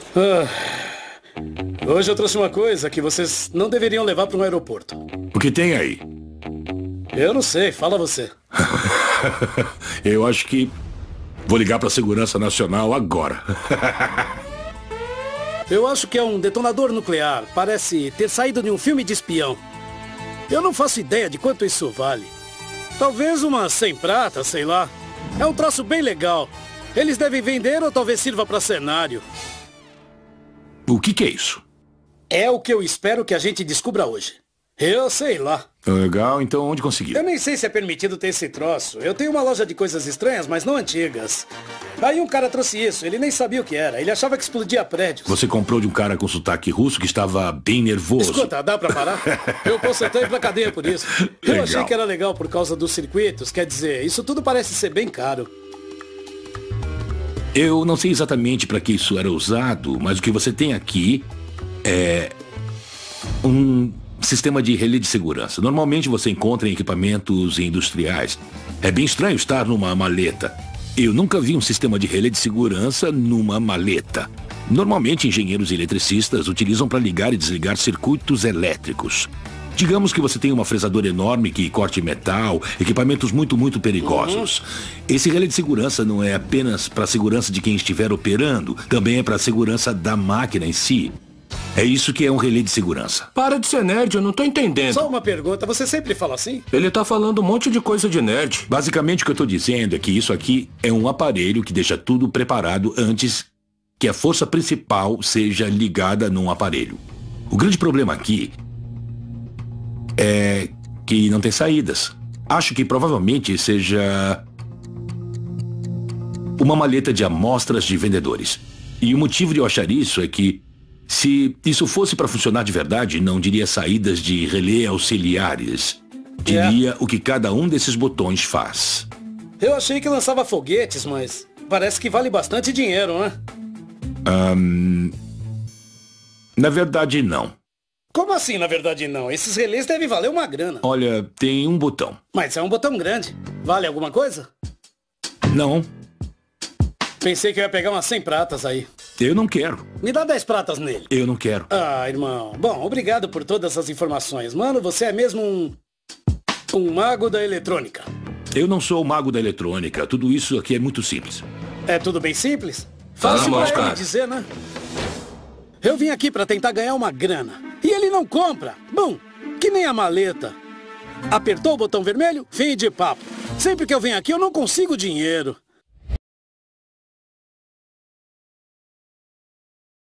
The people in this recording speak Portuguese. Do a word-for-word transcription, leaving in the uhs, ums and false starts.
Ah, hoje eu trouxe uma coisa que vocês não deveriam levar para um aeroporto. O que tem aí? Eu não sei, fala você. Eu acho que vou ligar para a Segurança Nacional agora. Eu acho que é um detonador nuclear. Parece ter saído de um filme de espião. Eu não faço ideia de quanto isso vale. Talvez umas cem pratas, sei lá. É um troço bem legal. Eles devem vender ou talvez sirva para cenário. O que que é isso? É o que eu espero que a gente descubra hoje. Eu sei lá. Legal, então onde conseguiu? Eu nem sei se é permitido ter esse troço. Eu tenho uma loja de coisas estranhas, mas não antigas. Aí um cara trouxe isso, ele nem sabia o que era. Ele achava que explodia prédios. Você comprou de um cara com sotaque russo que estava bem nervoso. Escuta, dá pra parar? Eu posso até ir pra cadeia por isso. Eu Legal. achei que era legal por causa dos circuitos. Quer dizer, isso tudo parece ser bem caro. Eu não sei exatamente para que isso era usado, mas o que você tem aqui é um sistema de relé de segurança. Normalmente você encontra em equipamentos industriais. É bem estranho estar numa maleta. Eu nunca vi um sistema de relé de segurança numa maleta. Normalmente engenheiros e eletricistas utilizam para ligar e desligar circuitos elétricos. Digamos que você tem uma fresadora enorme que corte metal, equipamentos muito, muito perigosos. Uhum. Esse relé de segurança não é apenas para a segurança de quem estiver operando, também é para a segurança da máquina em si. É isso que é um relé de segurança. Para de ser nerd, eu não tô entendendo. Só uma pergunta, você sempre fala assim? Ele tá falando um monte de coisa de nerd. Basicamente o que eu tô dizendo é que isso aqui é um aparelho que deixa tudo preparado antes que a força principal seja ligada num aparelho. O grande problema aqui é que não tem saídas. Acho que provavelmente seja uma maleta de amostras de vendedores. E o motivo de eu achar isso é que se isso fosse para funcionar de verdade, não diria saídas de relé auxiliares. Diria é. o que cada um desses botões faz. Eu achei que lançava foguetes, mas parece que vale bastante dinheiro, né? Um, na verdade, não. Como assim, na verdade, não? Esses relés devem valer uma grana. Olha, tem um botão. Mas é um botão grande. Vale alguma coisa? Não. Pensei que eu ia pegar umas cem pratas aí. Eu não quero. Me dá dez pratas nele. Eu não quero. Ah, irmão. Bom, obrigado por todas as informações. Mano, você é mesmo um... um mago da eletrônica. Eu não sou o mago da eletrônica. Tudo isso aqui é muito simples. É tudo bem simples? Fácil ah, pra ele dizer, né? Eu vim aqui pra tentar ganhar uma grana. E ele não compra. Bom, que nem a maleta. Apertou o botão vermelho? Fim de papo. Sempre que eu venho aqui eu não consigo dinheiro.